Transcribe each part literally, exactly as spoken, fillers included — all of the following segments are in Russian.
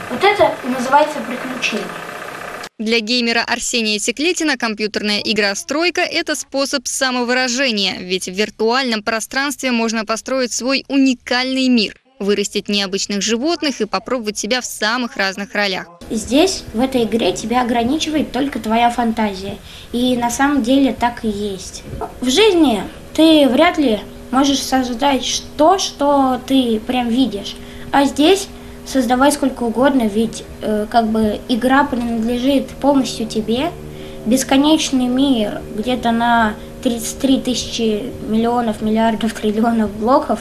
Вот это и называется приключение. Для геймера Арсения Секлетина компьютерная игра «Стройка» – это способ самовыражения, ведь в виртуальном пространстве можно построить свой уникальный мир, вырастить необычных животных и попробовать себя в самых разных ролях. Здесь, в этой игре, тебя ограничивает только твоя фантазия. И на самом деле так и есть. В жизни ты вряд ли можешь создать то, что ты прям видишь. А здесь создавай сколько угодно, ведь э, как бы игра принадлежит полностью тебе. Бесконечный мир где-то на тридцать три тысячи миллионов, миллиардов, триллионов блоков.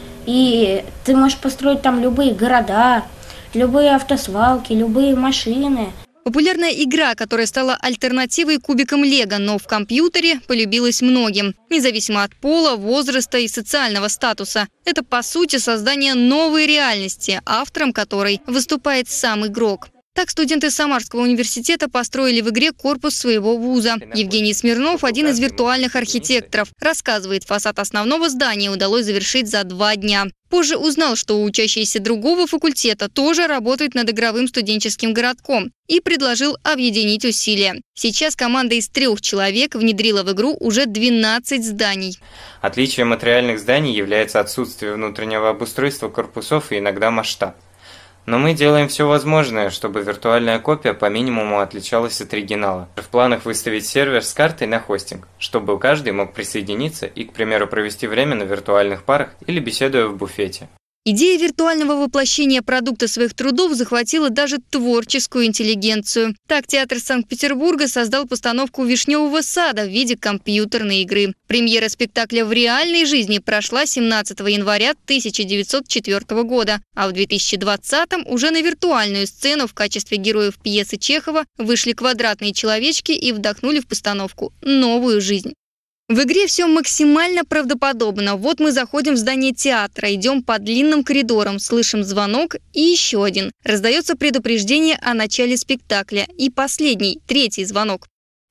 И ты можешь построить там любые города, любые автосвалки, любые машины. Популярная игра, которая стала альтернативой кубикам Лего, но в компьютере полюбилась многим, независимо от пола, возраста и социального статуса. Это, по сути, создание новой реальности, автором которой выступает сам игрок. Так студенты Самарского университета построили в игре корпус своего вуза. Евгений Смирнов – один из виртуальных архитекторов. Рассказывает, фасад основного здания удалось завершить за два дня. Позже узнал, что учащиеся другого факультета тоже работают над игровым студенческим городком и предложил объединить усилия. Сейчас команда из трех человек внедрила в игру уже двенадцать зданий. Отличием от реальных зданий является отсутствие внутреннего обустройства корпусов и иногда масштаб. Но мы делаем все возможное, чтобы виртуальная копия по минимуму отличалась от оригинала. В планах выставить сервер с картой на хостинг, чтобы каждый мог присоединиться и, к примеру, провести время на виртуальных парах или беседуя в буфете. Идея виртуального воплощения продукта своих трудов захватила даже творческую интеллигенцию. Так театр Санкт-Петербурга создал постановку «Вишневого сада» в виде компьютерной игры. Премьера спектакля в реальной жизни прошла семнадцатого января тысяча девятьсот четвёртого года, а в две тысячи двадцатом уже на виртуальную сцену в качестве героев пьесы Чехова вышли квадратные человечки и вдохнули в постановку новую жизнь. В игре все максимально правдоподобно. Вот мы заходим в здание театра, идем по длинным коридорам, слышим звонок и еще один. Раздается предупреждение о начале спектакля. И последний, третий звонок.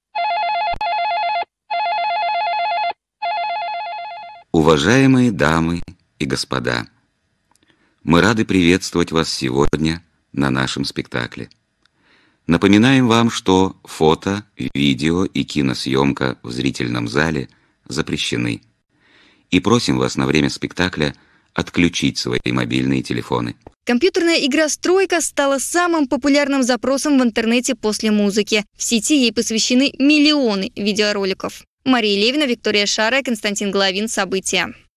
Уважаемые дамы и господа, мы рады приветствовать вас сегодня на нашем спектакле. Напоминаем вам, что фото, видео и киносъемка в зрительном зале запрещены. И просим вас на время спектакля отключить свои мобильные телефоны. Компьютерная игра «Стройка» стала самым популярным запросом в интернете после музыки. В сети ей посвящены миллионы видеороликов. Мария Левина, Виктория Шара, Константин Головин. События.